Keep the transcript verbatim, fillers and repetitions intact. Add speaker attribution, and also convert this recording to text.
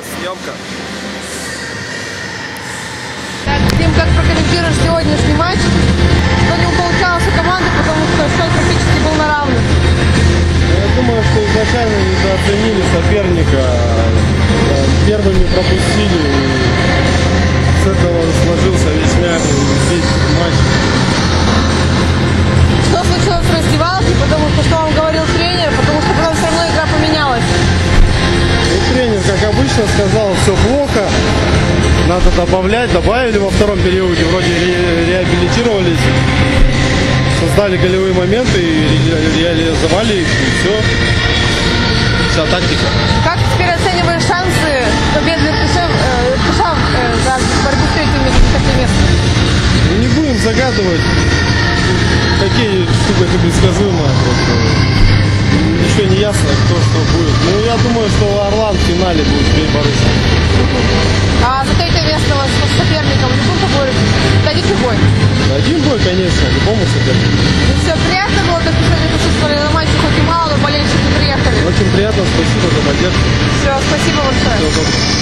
Speaker 1: нас съемка.
Speaker 2: Так, Тим, как прокомментируешь сегодняшний матч? Что не получалось у команды, потому что счет практически был на равных.
Speaker 3: Я думаю, что изначально недооценили соперника, первыми пропустили, и с этого сложился весь мяч, весь матч.
Speaker 2: Что случилось в раздевалке, потому что что вам говорил тренер, потому что потом все равно игра поменялась.
Speaker 3: И тренер, как обычно, сказал, все плохо, надо добавлять, добавили во втором периоде, вроде ре реабилитировались, создали голевые моменты и реализовали их, и все. Вся тактика.
Speaker 2: Как теперь оцениваешь шансы победы РКШ э, за борьбу с третьим местом?
Speaker 3: Ну, не будем загадывать, такие штуки предсказуемые просто. Еще не ясно, кто что будет. Ну, я думаю, что Орлан в финале будет бить Боруссия.
Speaker 2: А за третье место у вас с соперником любым поборетесь? Дадите бой?
Speaker 3: Один бой, конечно, любому сопернику.
Speaker 2: Ну, все, приятно было, как вы сегодня присутствовали на матче, хоть и мало, но болельщики приехали.
Speaker 3: Очень приятно, спасибо за поддержку.
Speaker 2: Все, спасибо большое.
Speaker 3: Всего доброго.